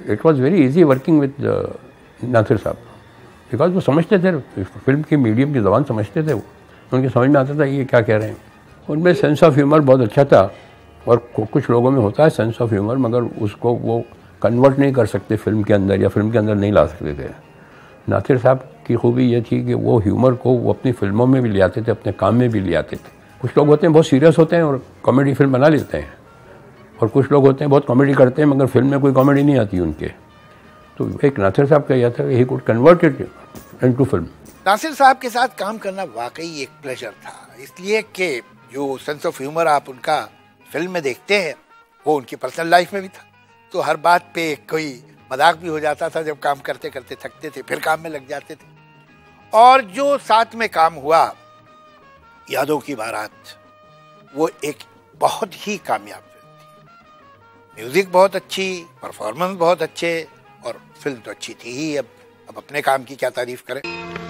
It was very easy working with Nasir sahab, because वो समझते थे, फिल्म की मीडियम की ज़बान समझते थे, वो उनके समझ में आता था ये क्या कह रहे हैं। उनमें सेंस ऑफ ह्यूमर बहुत अच्छा था, और कुछ लोगों में होता है सेंस ऑफ ह्यूमर, मगर उसको वो कन्वर्ट नहीं कर सकते फिल्म के अंदर, या फिल्म के अंदर नहीं ला सकते थे। नासिर साहब की खूबी ये थी कि वो ह्यूमर को वो अपनी फिल्मों में भी ले आते थे, अपने काम में भी ले आते थे। कुछ लोग होते हैं बहुत सीरियस होते हैं और कॉमेडी फिल्म बना लेते हैं, और कुछ लोग होते हैं बहुत कॉमेडी करते हैं मगर फिल्म में कोई कॉमेडी नहीं आती उनके। तो एक नासिर साहब का यह था कि he could convert it into film. Nasir sahab के साथ काम करना वाकई एक प्लेजर था, इसलिए कि जो सेंस ऑफ ह्यूमर आप उनका फिल्म में देखते हैं वो उनकी पर्सनल लाइफ में भी था। तो हर बात पे कोई मजाक भी हो जाता था, जब काम करते करते थकते थे फिर काम में लग जाते थे। और जो साथ में काम हुआ यादों की बारात, वो एक बहुत ही कामयाब फिल्म थी। म्यूजिक बहुत अच्छी, परफॉर्मेंस बहुत अच्छे, और फिल्म तो अच्छी थी ही। अब अपने काम की क्या तारीफ करें।